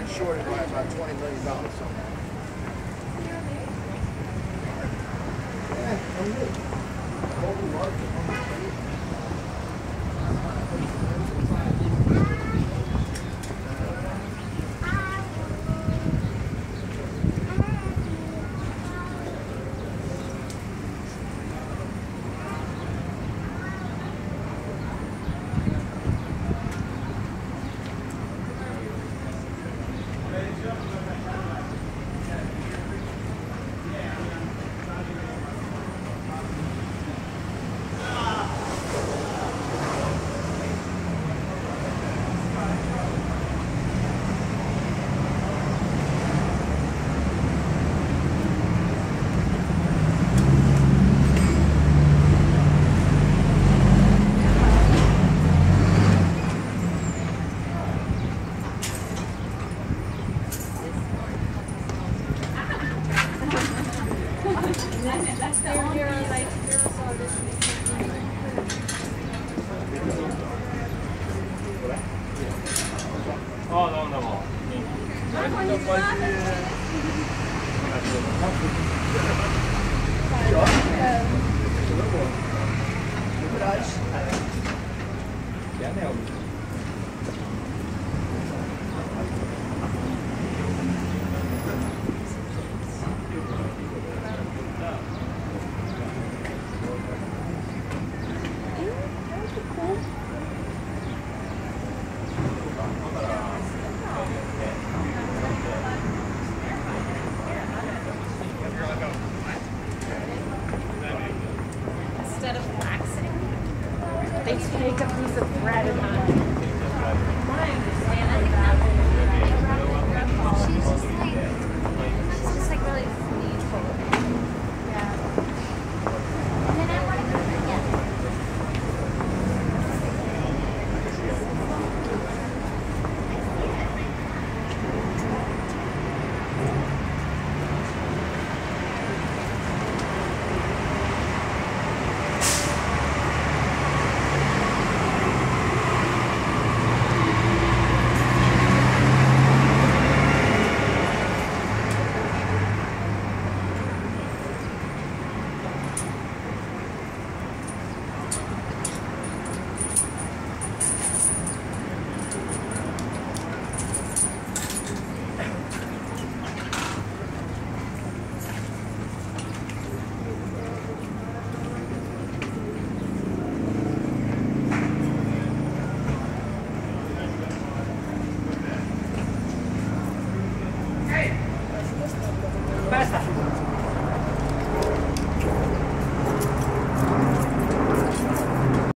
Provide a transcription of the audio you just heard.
been shorted by about $20 million. So. Instead of waxing, they take a piece of thread and I understand that. She's just like really needful. Yeah. And then I want to go to Basta.